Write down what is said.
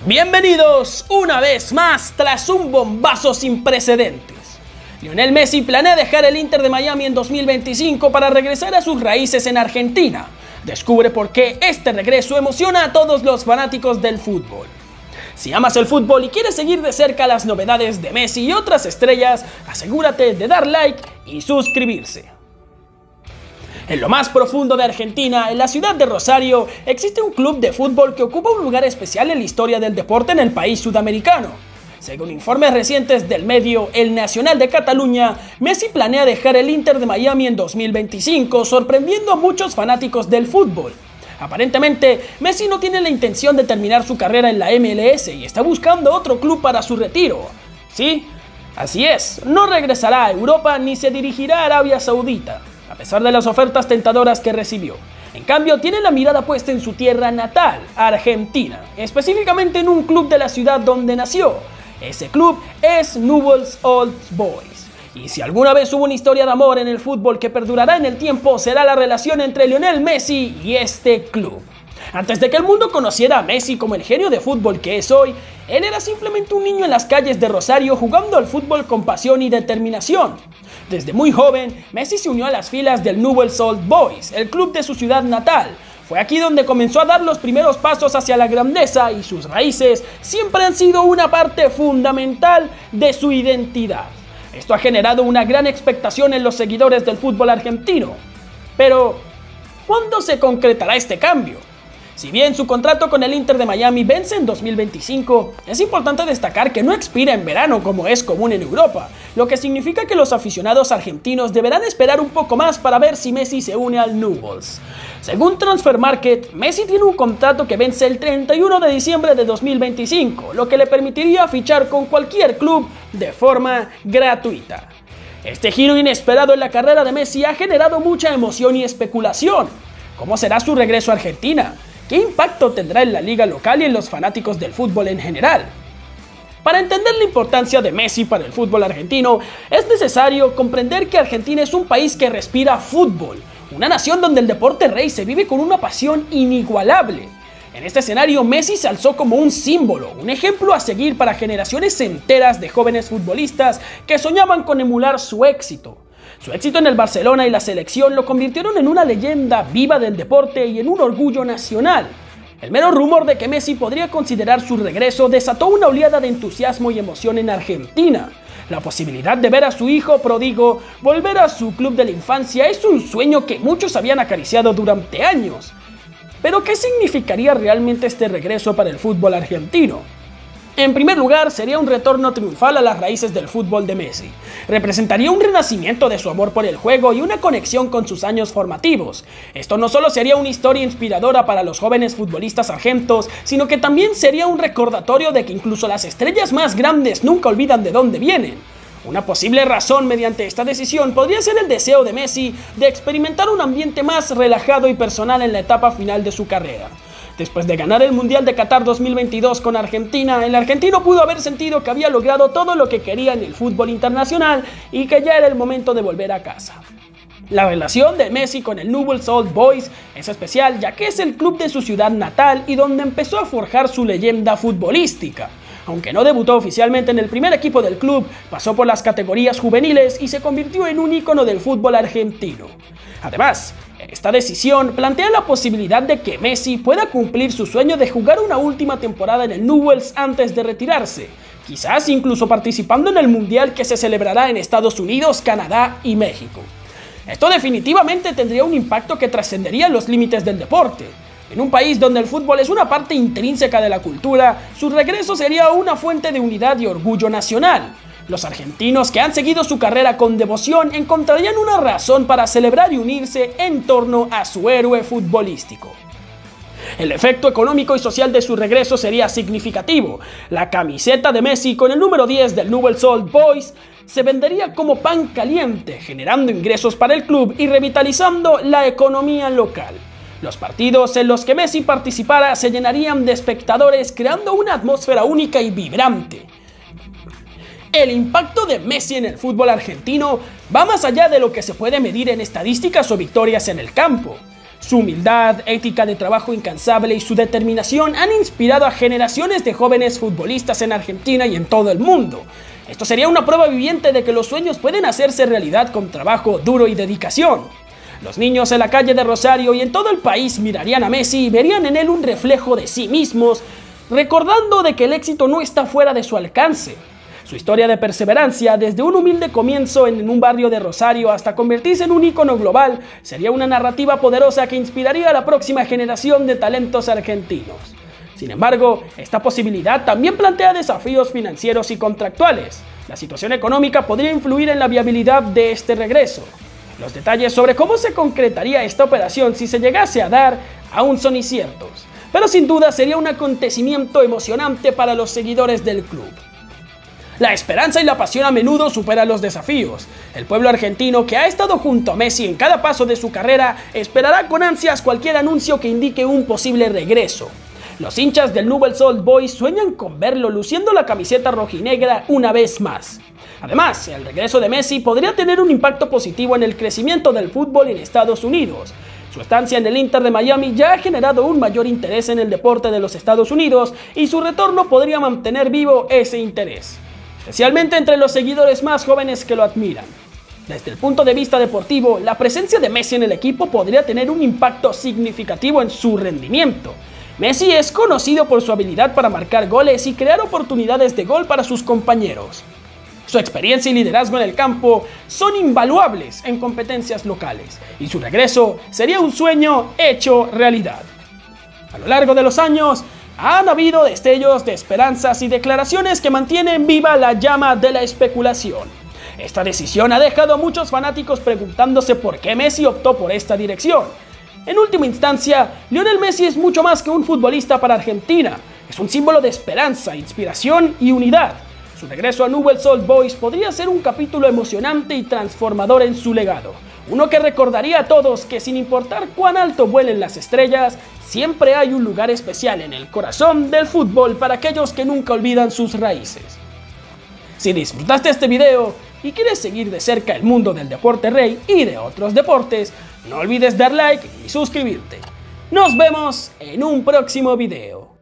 Bienvenidos una vez más tras un bombazo sin precedentes. Lionel Messi planea dejar el Inter de Miami en 2025 para regresar a sus raíces en Argentina. Descubre por qué este regreso emociona a todos los fanáticos del fútbol. Si amas el fútbol y quieres seguir de cerca las novedades de Messi y otras estrellas, asegúrate de dar like y suscribirse. En lo más profundo de Argentina, en la ciudad de Rosario, existe un club de fútbol que ocupa un lugar especial en la historia del deporte en el país sudamericano. Según informes recientes del medio El Nacional de Cataluña, Messi planea dejar el Inter de Miami en 2025, sorprendiendo a muchos fanáticos del fútbol. Aparentemente, Messi no tiene la intención de terminar su carrera en la MLS y está buscando otro club para su retiro. Sí, así es, no regresará a Europa ni se dirigirá a Arabia Saudita, a pesar de las ofertas tentadoras que recibió. En cambio, tiene la mirada puesta en su tierra natal, Argentina, específicamente en un club de la ciudad donde nació. Ese club es Newell's Old Boys. Y si alguna vez hubo una historia de amor en el fútbol que perdurará en el tiempo, será la relación entre Lionel Messi y este club. Antes de que el mundo conociera a Messi como el genio de fútbol que es hoy, él era simplemente un niño en las calles de Rosario jugando al fútbol con pasión y determinación. Desde muy joven, Messi se unió a las filas del Newell's Old Boys, el club de su ciudad natal. Fue aquí donde comenzó a dar los primeros pasos hacia la grandeza y sus raíces siempre han sido una parte fundamental de su identidad. Esto ha generado una gran expectación en los seguidores del fútbol argentino. Pero, ¿cuándo se concretará este cambio? Si bien su contrato con el Inter de Miami vence en 2025, es importante destacar que no expira en verano como es común en Europa, lo que significa que los aficionados argentinos deberán esperar un poco más para ver si Messi se une al Newell's. Según Transfermarkt, Messi tiene un contrato que vence el 31 de diciembre de 2025, lo que le permitiría fichar con cualquier club de forma gratuita. Este giro inesperado en la carrera de Messi ha generado mucha emoción y especulación. ¿Cómo será su regreso a Argentina? ¿Qué impacto tendrá en la liga local y en los fanáticos del fútbol en general? Para entender la importancia de Messi para el fútbol argentino, es necesario comprender que Argentina es un país que respira fútbol, una nación donde el deporte rey se vive con una pasión inigualable. En este escenario, Messi se alzó como un símbolo, un ejemplo a seguir para generaciones enteras de jóvenes futbolistas que soñaban con emular su éxito. Su éxito en el Barcelona y la selección lo convirtieron en una leyenda viva del deporte y en un orgullo nacional. El mero rumor de que Messi podría considerar su regreso desató una oleada de entusiasmo y emoción en Argentina. La posibilidad de ver a su hijo pródigo volver a su club de la infancia es un sueño que muchos habían acariciado durante años. Pero, ¿qué significaría realmente este regreso para el fútbol argentino? En primer lugar, sería un retorno triunfal a las raíces del fútbol de Messi. Representaría un renacimiento de su amor por el juego y una conexión con sus años formativos. Esto no solo sería una historia inspiradora para los jóvenes futbolistas argentos, sino que también sería un recordatorio de que incluso las estrellas más grandes nunca olvidan de dónde vienen. Una posible razón mediante esta decisión podría ser el deseo de Messi de experimentar un ambiente más relajado y personal en la etapa final de su carrera. Después de ganar el Mundial de Qatar 2022 con Argentina, el argentino pudo haber sentido que había logrado todo lo que quería en el fútbol internacional y que ya era el momento de volver a casa. La relación de Messi con el Newell's Old Boys es especial ya que es el club de su ciudad natal y donde empezó a forjar su leyenda futbolística. Aunque no debutó oficialmente en el primer equipo del club, pasó por las categorías juveniles y se convirtió en un ícono del fútbol argentino. Además, esta decisión plantea la posibilidad de que Messi pueda cumplir su sueño de jugar una última temporada en el Newell's antes de retirarse, quizás incluso participando en el Mundial que se celebrará en Estados Unidos, Canadá y México. Esto definitivamente tendría un impacto que trascendería los límites del deporte. En un país donde el fútbol es una parte intrínseca de la cultura, su regreso sería una fuente de unidad y orgullo nacional. Los argentinos que han seguido su carrera con devoción encontrarían una razón para celebrar y unirse en torno a su héroe futbolístico. El efecto económico y social de su regreso sería significativo. La camiseta de Messi con el número 10 del Newell's Old Boys se vendería como pan caliente, generando ingresos para el club y revitalizando la economía local. Los partidos en los que Messi participara se llenarían de espectadores, creando una atmósfera única y vibrante. El impacto de Messi en el fútbol argentino va más allá de lo que se puede medir en estadísticas o victorias en el campo. Su humildad, ética de trabajo incansable y su determinación han inspirado a generaciones de jóvenes futbolistas en Argentina y en todo el mundo. Esto sería una prueba viviente de que los sueños pueden hacerse realidad con trabajo duro y dedicación. Los niños en la calle de Rosario y en todo el país mirarían a Messi y verían en él un reflejo de sí mismos, recordando de que el éxito no está fuera de su alcance. Su historia de perseverancia, desde un humilde comienzo en un barrio de Rosario hasta convertirse en un ícono global, sería una narrativa poderosa que inspiraría a la próxima generación de talentos argentinos. Sin embargo, esta posibilidad también plantea desafíos financieros y contractuales. La situación económica podría influir en la viabilidad de este regreso. Los detalles sobre cómo se concretaría esta operación si se llegase a dar aún son inciertos, pero sin duda sería un acontecimiento emocionante para los seguidores del club. La esperanza y la pasión a menudo superan los desafíos. El pueblo argentino, que ha estado junto a Messi en cada paso de su carrera, esperará con ansias cualquier anuncio que indique un posible regreso. Los hinchas del Newell's Old Boys sueñan con verlo luciendo la camiseta rojinegra una vez más. Además, el regreso de Messi podría tener un impacto positivo en el crecimiento del fútbol en Estados Unidos. Su estancia en el Inter de Miami ya ha generado un mayor interés en el deporte de los Estados Unidos y su retorno podría mantener vivo ese interés, especialmente entre los seguidores más jóvenes que lo admiran. Desde el punto de vista deportivo, la presencia de Messi en el equipo podría tener un impacto significativo en su rendimiento. Messi es conocido por su habilidad para marcar goles y crear oportunidades de gol para sus compañeros. Su experiencia y liderazgo en el campo son invaluables en competencias locales, y su regreso sería un sueño hecho realidad. A lo largo de los años, han habido destellos de esperanzas y declaraciones que mantienen viva la llama de la especulación. Esta decisión ha dejado a muchos fanáticos preguntándose por qué Messi optó por esta dirección. En última instancia, Lionel Messi es mucho más que un futbolista para Argentina. Es un símbolo de esperanza, inspiración y unidad. Su regreso a Newell's Old Boys podría ser un capítulo emocionante y transformador en su legado. Uno que recordaría a todos que sin importar cuán alto vuelen las estrellas, siempre hay un lugar especial en el corazón del fútbol para aquellos que nunca olvidan sus raíces. Si disfrutaste este video y quieres seguir de cerca el mundo del deporte rey y de otros deportes, no olvides dar like y suscribirte. Nos vemos en un próximo video.